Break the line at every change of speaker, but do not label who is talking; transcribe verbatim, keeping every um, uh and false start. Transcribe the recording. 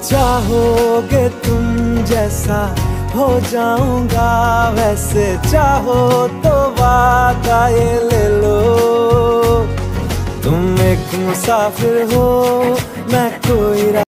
चाहोगे तुम जैसा हो जाऊंगा वैसे, चाहो तो वादा ये ले लो। तुम एक मुसाफिर हो मैं कोई